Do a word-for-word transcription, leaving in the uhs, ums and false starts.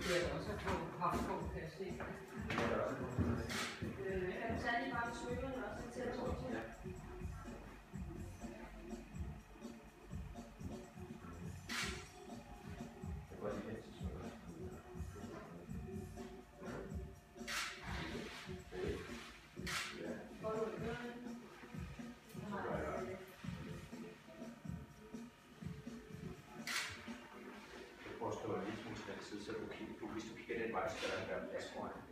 Det er også på Havsgård, kan jeg se. Øh, jeg kan tage lige bare smøgerne også til at tro til. Så du, hvis du kigger den vej, så er der en plads foran.